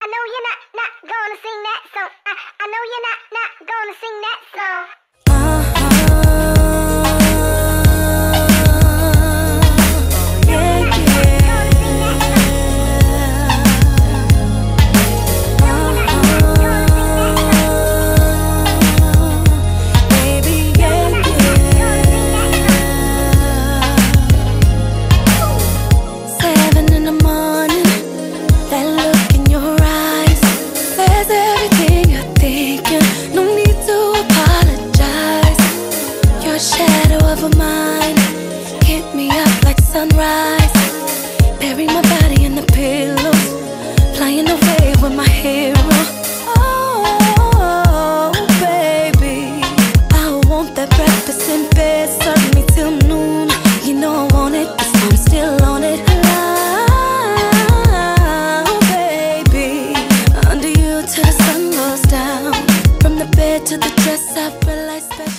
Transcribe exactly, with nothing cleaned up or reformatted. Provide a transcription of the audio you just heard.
I know you're not, not gonna sing that song. I, I know you're not, not gonna sing that song. Sunrise, bury my body in the pillows, flying away with my hero. Oh, baby, I want that breakfast in bed, serve me till noon. You know I want it, 'cause I'm still on it. Oh, baby, under you till the sun goes down. From the bed to the dress, I realize that